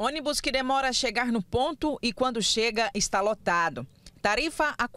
Ônibus que demora a chegar no ponto e quando chega está lotado. Tarifa a R$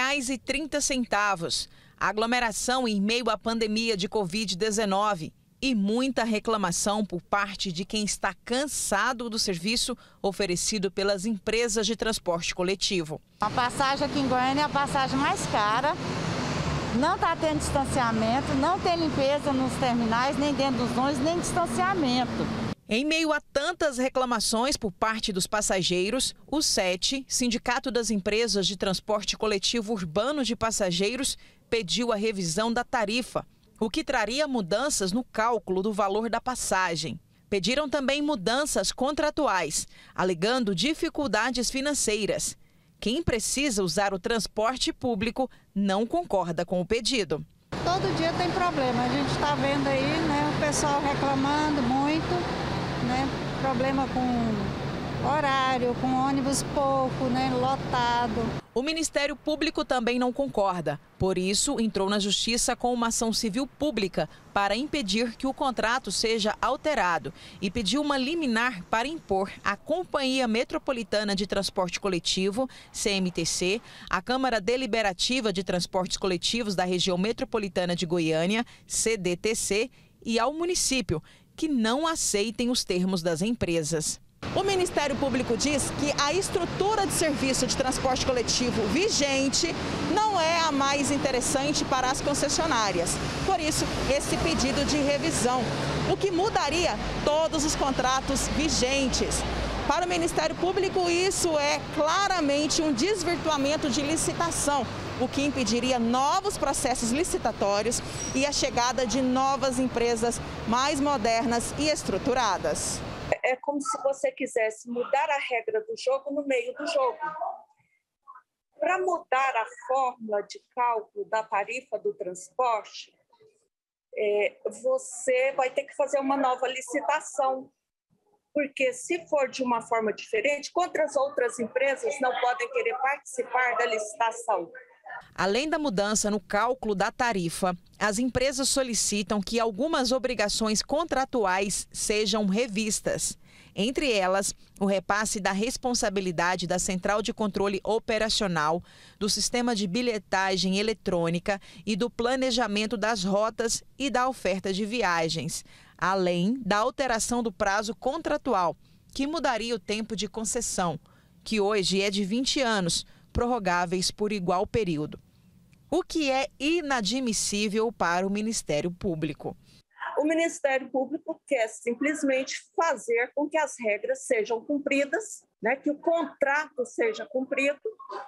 4,30. Aglomeração em meio à pandemia de Covid-19 e muita reclamação por parte de quem está cansado do serviço oferecido pelas empresas de transporte coletivo. A passagem aqui em Goiânia é a passagem mais cara, não está tendo distanciamento, não tem limpeza nos terminais, nem dentro dos ônibus, nem distanciamento. Em meio a tantas reclamações por parte dos passageiros, o SET, Sindicato das Empresas de Transporte Coletivo Urbano de Passageiros, pediu a revisão da tarifa, o que traria mudanças no cálculo do valor da passagem. Pediram também mudanças contratuais, alegando dificuldades financeiras. Quem precisa usar o transporte público não concorda com o pedido. Todo dia tem problema, a gente está vendo aí, né, o pessoal reclamando muito, né, problema com horário, com ônibus pouco, né, lotado. O Ministério Público também não concorda. Por isso, entrou na Justiça com uma ação civil pública para impedir que o contrato seja alterado e pediu uma liminar para impor à Companhia Metropolitana de Transporte Coletivo, CMTC, à Câmara Deliberativa de Transportes Coletivos da Região Metropolitana de Goiânia, CDTC, e ao município, que não aceitem os termos das empresas. O Ministério Público diz que a estrutura de serviço de transporte coletivo vigente não é a mais interessante para as concessionárias. Por isso, esse pedido de revisão, o que mudaria todos os contratos vigentes. Para o Ministério Público, isso é claramente um desvirtuamento de licitação, o que impediria novos processos licitatórios e a chegada de novas empresas mais modernas e estruturadas. É como se você quisesse mudar a regra do jogo no meio do jogo. Para mudar a fórmula de cálculo da tarifa do transporte, você vai ter que fazer uma nova licitação, porque se for de uma forma diferente, quantas outras empresas não podem querer participar da licitação? Além da mudança no cálculo da tarifa, as empresas solicitam que algumas obrigações contratuais sejam revistas. Entre elas, o repasse da responsabilidade da Central de Controle Operacional, do Sistema de Bilhetagem Eletrônica e do planejamento das rotas e da oferta de viagens, além da alteração do prazo contratual, que mudaria o tempo de concessão, que hoje é de 20 anos, prorrogáveis por igual período, o que é inadmissível para o Ministério Público. O Ministério Público quer simplesmente fazer com que as regras sejam cumpridas, né, que o contrato seja cumprido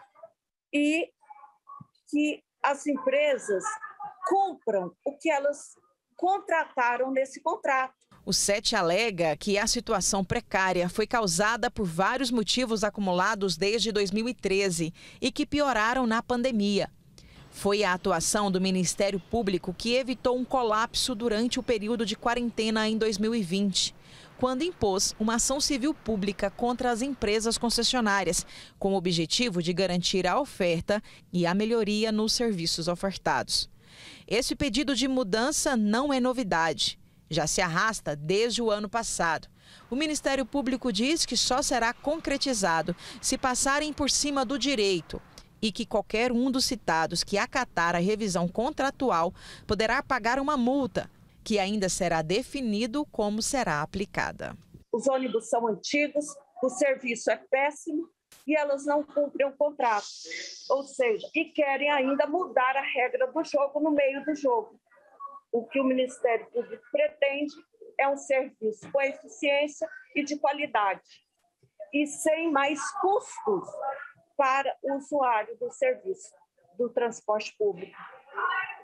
e que as empresas cumpram o que elas contrataram nesse contrato. O SET alega que a situação precária foi causada por vários motivos acumulados desde 2013 e que pioraram na pandemia. Foi a atuação do Ministério Público que evitou um colapso durante o período de quarentena em 2020, quando impôs uma ação civil pública contra as empresas concessionárias, com o objetivo de garantir a oferta e a melhoria nos serviços ofertados. Esse pedido de mudança não é novidade. Já se arrasta desde o ano passado. O Ministério Público diz que só será concretizado se passarem por cima do direito e que qualquer um dos citados que acatar a revisão contratual poderá pagar uma multa, que ainda será definido como será aplicada. Os ônibus são antigos, o serviço é péssimo e elas não cumprem o contrato. Ou seja, e querem ainda mudar a regra do jogo no meio do jogo. O que o Ministério Público pretende é um serviço com eficiência e de qualidade e sem mais custos para o usuário do serviço do transporte público.